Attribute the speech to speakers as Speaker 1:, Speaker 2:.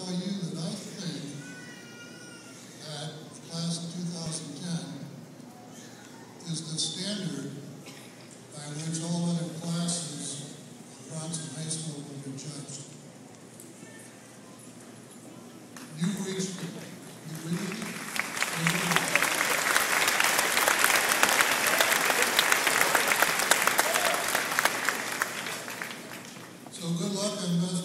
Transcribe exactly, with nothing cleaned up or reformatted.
Speaker 1: tell you that I think that class of two thousand ten is the standard by which all other classes of Bronson High School will be judged. You've reached it. You agree with me? So good luck and best